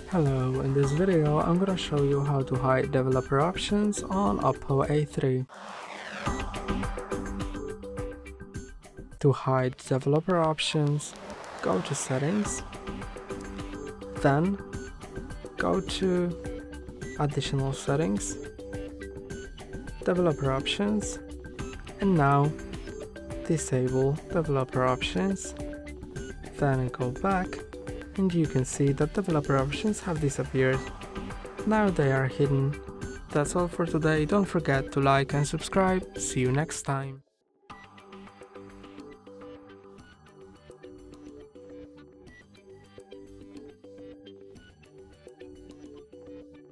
Hello, in this video I'm gonna show you how to hide developer options on Oppo A3. To hide developer options, go to Settings, then go to Additional Settings, Developer Options, and now disable developer options. Then go back and you can see that developer options have disappeared. Now they are hidden. That's all for today. Don't forget to like and subscribe. See you next time.